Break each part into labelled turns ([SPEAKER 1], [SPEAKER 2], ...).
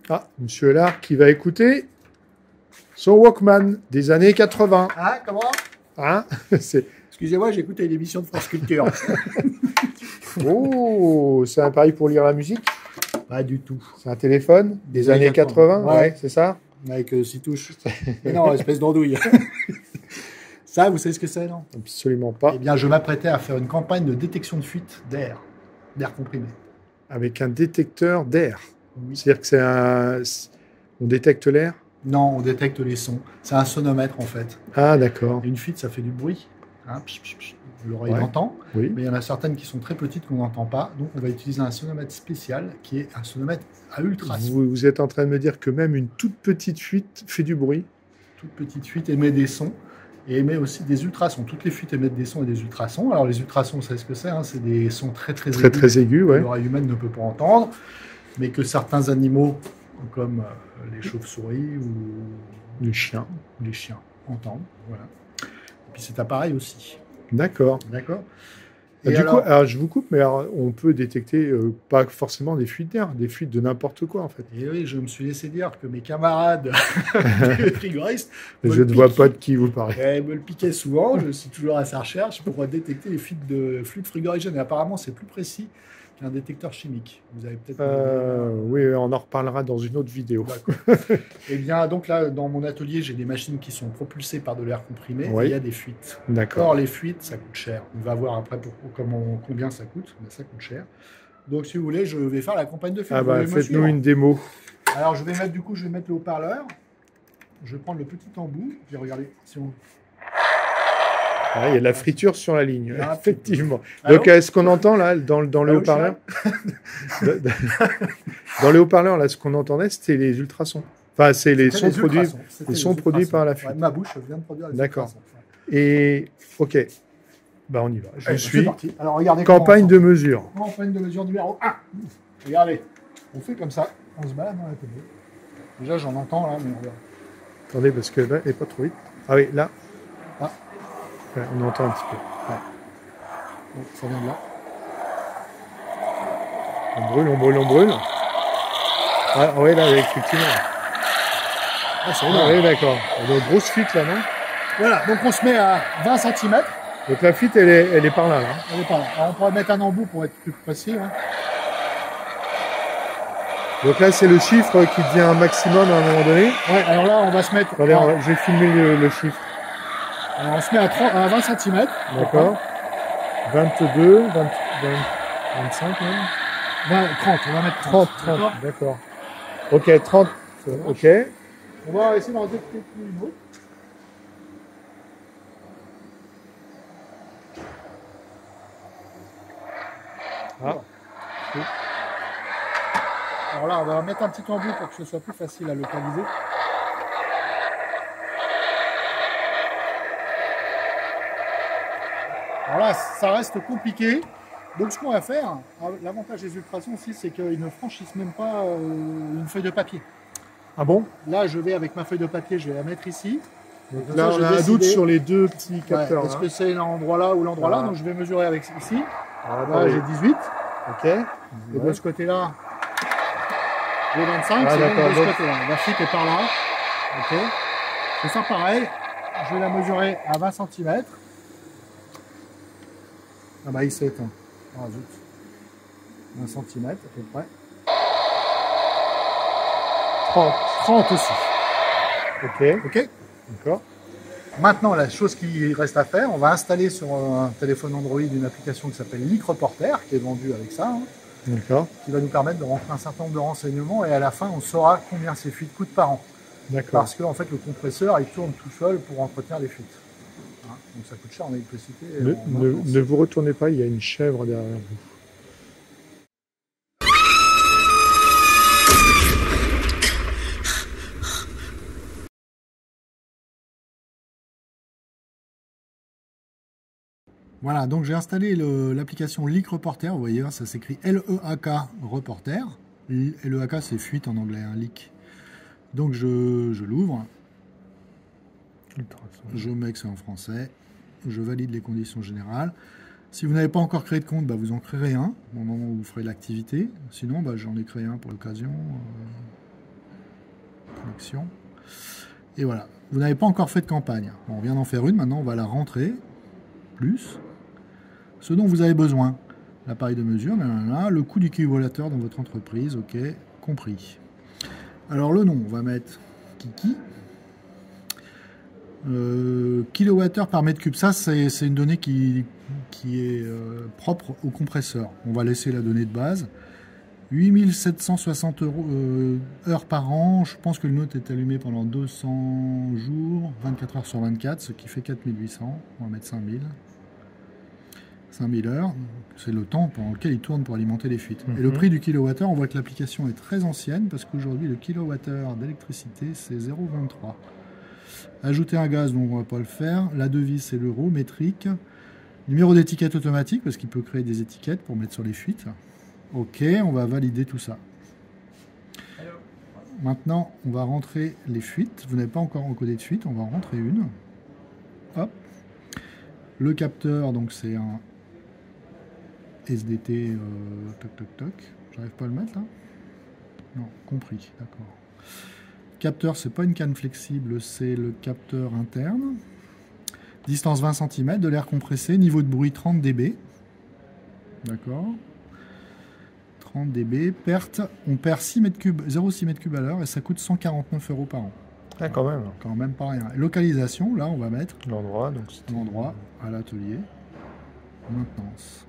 [SPEAKER 1] Ah, monsieur là qui va écouter son Walkman des années 80.
[SPEAKER 2] Ah, comment?
[SPEAKER 1] Hein?
[SPEAKER 2] Excusez-moi, j'ai écouté l'émission de France Culture.
[SPEAKER 1] Oh, c'est un appareil pour lire la musique?
[SPEAKER 2] Pas du tout.
[SPEAKER 1] C'est un téléphone des années 80, ouais, c'est ça?
[SPEAKER 2] Avec 6 touches. Mais non, espèce d'andouille. Ça, vous savez ce que c'est, non?
[SPEAKER 1] Absolument pas.
[SPEAKER 2] Eh bien, je m'apprêtais à faire une campagne de détection de fuite d'air comprimé.
[SPEAKER 1] Avec un détecteur d'air.
[SPEAKER 2] Oui.
[SPEAKER 1] C'est-à-dire que on détecte l'air?
[SPEAKER 2] Non, on détecte les sons. C'est un sonomètre, en fait.
[SPEAKER 1] Ah, d'accord.
[SPEAKER 2] Une fuite, ça fait du bruit. Hein, l'oreille
[SPEAKER 1] Ouais.
[SPEAKER 2] l'entend.
[SPEAKER 1] Oui.
[SPEAKER 2] Mais il y en a certaines qui sont très petites qu'on n'entend pas. Donc, on va utiliser un sonomètre spécial qui est un sonomètre à ultrasons.
[SPEAKER 1] Vous êtes en train de me dire que même une toute petite fuite fait du bruit?
[SPEAKER 2] Toute petite fuite émet des sons et émet aussi des ultrasons. Toutes les fuites émettent des sons et des ultrasons. Alors les ultrasons, vous savez ce que c'est, hein, c'est des sons très aigus
[SPEAKER 1] ouais.
[SPEAKER 2] que l'oreille humaine ne peut pas entendre, mais que certains animaux, comme les chauves-souris ou
[SPEAKER 1] les chiens
[SPEAKER 2] entendent. Voilà. Et puis cet appareil aussi.
[SPEAKER 1] D'accord.
[SPEAKER 2] D'accord.
[SPEAKER 1] Et du coup, alors, je vous coupe, mais alors, on peut détecter pas forcément des fuites d'air, des fuites de n'importe quoi en fait.
[SPEAKER 2] Et oui, je me suis laissé dire que mes camarades frigoristes
[SPEAKER 1] je ne vois pas de qui vous parlez.
[SPEAKER 2] Me le piquaient souvent, je suis toujours à sa recherche pour détecter les fuites de fluide frigorigène. Et apparemment, c'est plus précis qu'un détecteur chimique. Vous avez peut-être...
[SPEAKER 1] Oui, on en reparlera dans une autre vidéo.
[SPEAKER 2] Eh bien, donc là, dans mon atelier, j'ai des machines qui sont propulsées par de l'air comprimé.
[SPEAKER 1] Oui.
[SPEAKER 2] Et il y a des fuites.
[SPEAKER 1] D'accord.
[SPEAKER 2] Or, les fuites, ça coûte cher. On va voir après combien ça coûte, mais ça coûte cher. Donc, si vous voulez, je vais faire la campagne de fuite.
[SPEAKER 1] Ah bah, faites-nous une démo.
[SPEAKER 2] Alors, je vais mettre le haut-parleur. Je vais prendre le petit embout. Puis regardez, si on...
[SPEAKER 1] Ah, il y a de la friture sur la ligne, effectivement.
[SPEAKER 2] Allô?
[SPEAKER 1] Donc, est-ce qu'on entend là, dans le haut-parleur dans le haut-parleur, là, ce qu'on entendait, c'était les ultrasons. Enfin, c'est les sons produits par la fuite.
[SPEAKER 2] Ouais, ma bouche vient de produire les
[SPEAKER 1] D'accord.
[SPEAKER 2] ultrasons.
[SPEAKER 1] Et, ok, bah, on y va. Je suis
[SPEAKER 2] parti. Alors, regardez
[SPEAKER 1] campagne de mesure.
[SPEAKER 2] Campagne de mesure numéro 1. Regardez, on fait comme ça, on se balade dans la télé. Déjà, j'en entends là, mais regarde.
[SPEAKER 1] Attendez, parce que là, elle n'est pas trop vite. Ah oui, là.
[SPEAKER 2] Ah.
[SPEAKER 1] Ouais, on entend un petit peu.
[SPEAKER 2] Ouais. Donc, ça vient de là.
[SPEAKER 1] On brûle. Ah oui, là, effectivement.
[SPEAKER 2] Ah, c'est
[SPEAKER 1] Ah oui, d'accord. Il y a une grosse fuite là, non?
[SPEAKER 2] Voilà, donc on se met à 20 cm.
[SPEAKER 1] Donc la fuite, elle est par là.
[SPEAKER 2] Elle est par là. Alors, on pourrait mettre un embout pour être plus précis. Hein.
[SPEAKER 1] Donc là, c'est le chiffre qui devient un maximum à un moment donné.
[SPEAKER 2] Ouais, alors là, on va se mettre...
[SPEAKER 1] Attendez, je vais filmer le chiffre.
[SPEAKER 2] Alors, on se met à 20 cm.
[SPEAKER 1] D'accord. 22, 25 même.
[SPEAKER 2] 30, on va mettre
[SPEAKER 1] 30. D'accord. Ok, 30. Ok.
[SPEAKER 2] On va essayer d'en détecter une autre.
[SPEAKER 1] Ah.
[SPEAKER 2] Alors là, on va mettre un petit embout pour que ce soit plus facile à localiser. Alors là, ça reste compliqué. Donc ce qu'on va faire, l'avantage des ultrasons aussi, c'est qu'ils ne franchissent même pas une feuille de papier.
[SPEAKER 1] Ah bon?
[SPEAKER 2] Là, je vais avec ma feuille de papier, je vais la mettre ici.
[SPEAKER 1] Donc là, on a un doute sur les deux petits capteurs.
[SPEAKER 2] Est-ce que c'est l'endroit là ou l'endroit là? Donc je vais mesurer avec ici. Là, j'ai 18.
[SPEAKER 1] Ok.
[SPEAKER 2] Et de ce côté-là, j'ai 25.
[SPEAKER 1] Ah,
[SPEAKER 2] C'est
[SPEAKER 1] d'accord.
[SPEAKER 2] de ce côté-là. La fuite est par là. Ok. C'est ça pareil. Je vais la mesurer à 20 cm. Ah bah il s'est éteint. Ah zut. 20 cm à peu près. 30 aussi.
[SPEAKER 1] Ok.
[SPEAKER 2] Ok.
[SPEAKER 1] D'accord.
[SPEAKER 2] Maintenant, la chose qui reste à faire, on va installer sur un téléphone Android une application qui s'appelle Leak Reporter, qui est vendue avec ça, hein,
[SPEAKER 1] D'accord.
[SPEAKER 2] qui va nous permettre de rentrer un certain nombre de renseignements et à la fin, on saura combien ces fuites coûtent par an.
[SPEAKER 1] D'accord.
[SPEAKER 2] Parce que en fait, le compresseur, il tourne tout seul pour entretenir les fuites. Hein, donc ça coûte cher en électricité.
[SPEAKER 1] Ne vous retournez pas, il y a une chèvre derrière vous.
[SPEAKER 2] Voilà, donc j'ai installé l'application Leak Reporter, vous voyez, ça s'écrit L-E-A-K Reporter. L-E-A-K, c'est fuite en anglais, un leak. Donc je l'ouvre, je mets que c'est en français, je valide les conditions générales. Si vous n'avez pas encore créé de compte, bah, vous en créerez un au moment où vous ferez l'activité. Sinon, bah, j'en ai créé un pour l'occasion. connexion. Et voilà. Vous n'avez pas encore fait de campagne. Bon, on vient d'en faire une, maintenant on va la rentrer. Plus. Ce dont vous avez besoin. L'appareil de mesure, le coût du kilowattheure dans votre entreprise, ok, compris. Alors le nom, on va mettre Kiki. Kilowattheure par mètre cube, ça c'est une donnée qui est propre au compresseur. On va laisser la donnée de base. 8760 heures par an, je pense que le nôtre est allumé pendant 200 jours, 24 heures sur 24, ce qui fait 4800, on va mettre 5000. 5000 heures, c'est le temps pendant lequel il tourne pour alimenter les fuites. Et le prix du kilowattheure, on voit que l'application est très ancienne, parce qu'aujourd'hui le kilowattheure d'électricité c'est 0,23. Ajouter un gaz, donc on ne va pas le faire. La devise c'est l'euro, métrique. Numéro d'étiquette automatique, parce qu'il peut créer des étiquettes pour mettre sur les fuites. Ok, on va valider tout ça. Maintenant, on va rentrer les fuites. Vous n'avez pas encore encodé de fuite, on va en rentrer une. Hop. Le capteur, donc c'est un SDT toc toc toc. J'arrive pas à le mettre là. Non, compris, d'accord. Capteur, c'est pas une canne flexible, c'est le capteur interne. Distance 20 cm, de l'air compressé, niveau de bruit 30 dB. D'accord. 30 dB, perte, on perd 6 m3, 0,6 m3 à l'heure et ça coûte 149 € par an.
[SPEAKER 1] Ah, quand même.
[SPEAKER 2] Quand même pas rien. Localisation, là on va mettre
[SPEAKER 1] l'endroit, donc
[SPEAKER 2] l'endroit à l'atelier. Maintenance.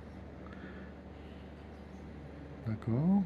[SPEAKER 2] D'accord.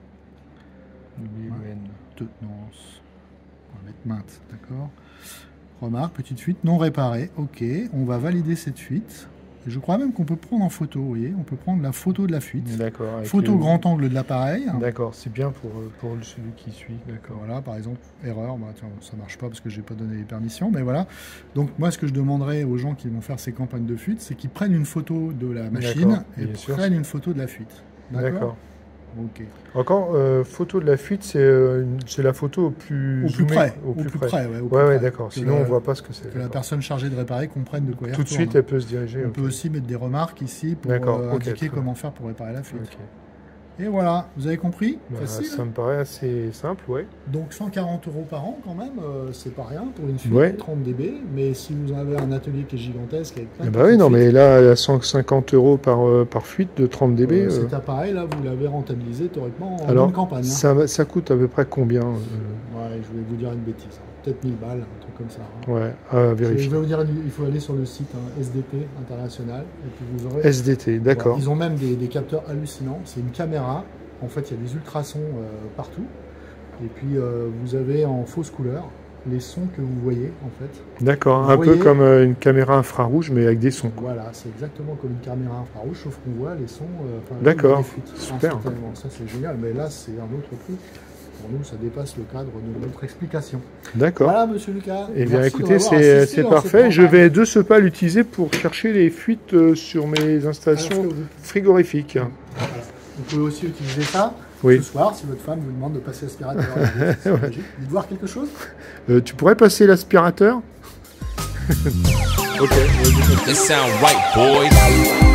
[SPEAKER 2] Maintenance. On va mettre mainte, d'accord. Remarque, petite fuite non réparée. Ok, on va valider cette fuite. Je crois même qu'on peut prendre en photo, vous voyez. On peut prendre la photo de la fuite.
[SPEAKER 1] D'accord.
[SPEAKER 2] Photo grand angle de l'appareil.
[SPEAKER 1] D'accord, c'est bien pour celui qui suit. D'accord.
[SPEAKER 2] Voilà, par exemple, erreur. Bah, tiens, ça marche pas parce que j'ai pas donné les permissions, mais voilà. Donc moi, ce que je demanderais aux gens qui vont faire ces campagnes de fuite, c'est qu'ils prennent une photo de la machine et prennent une photo de la fuite.
[SPEAKER 1] D'accord.
[SPEAKER 2] Ok.
[SPEAKER 1] Encore, photo de la fuite, c'est la photo au plus
[SPEAKER 2] près.
[SPEAKER 1] Au plus près.
[SPEAKER 2] Ouais,
[SPEAKER 1] d'accord. Sinon, on ne voit pas ce que c'est.
[SPEAKER 2] Que la personne chargée de réparer comprenne de quoi il retourne.
[SPEAKER 1] Tout de suite, elle peut se diriger.
[SPEAKER 2] On peut aussi mettre des remarques ici pour indiquer comment faire pour réparer la fuite.
[SPEAKER 1] Okay.
[SPEAKER 2] Et voilà, vous avez compris?
[SPEAKER 1] Facile. Ça me paraît assez simple, ouais.
[SPEAKER 2] Donc 140 € par an quand même, c'est pas rien pour une fuite 30 dB, mais si vous avez un atelier qui est gigantesque avec plein de
[SPEAKER 1] oui, non, mais là, 150 € par fuite de 30 dB.
[SPEAKER 2] Cet appareil là, vous l'avez rentabilisé théoriquement en bonne campagne.
[SPEAKER 1] Ça coûte à peu près combien
[SPEAKER 2] Ouais, je vais vous dire une bêtise, peut-être 1000 balles, un truc comme ça.
[SPEAKER 1] Ouais, à vérifier.
[SPEAKER 2] Je vais vous dire, il faut aller sur le site SDT international et puis vous aurez.
[SPEAKER 1] SDT, d'accord.
[SPEAKER 2] Ils ont même des capteurs hallucinants. C'est une caméra. En fait, il y a des ultrasons partout. Et puis, vous avez en fausse couleur les sons que vous voyez, en fait.
[SPEAKER 1] D'accord, un peu comme une caméra infrarouge, mais avec des sons.
[SPEAKER 2] Voilà, c'est exactement comme une caméra infrarouge, sauf qu'on voit les sons.
[SPEAKER 1] D'accord, super.
[SPEAKER 2] Ça, c'est génial. Mais là, c'est un autre prix. Pour nous, ça dépasse le cadre de notre explication.
[SPEAKER 1] D'accord.
[SPEAKER 2] Voilà, monsieur Lucas.
[SPEAKER 1] Eh bien, écoutez, c'est parfait. Je vais de ce pas l'utiliser pour chercher les fuites sur mes installations frigorifiques.
[SPEAKER 2] Voilà. Vous pouvez aussi utiliser ça ce soir si votre femme vous demande de passer l'aspirateur. Dites voir quelque chose.
[SPEAKER 1] Tu pourrais passer l'aspirateur. Ok.
[SPEAKER 3] It sound right, boys.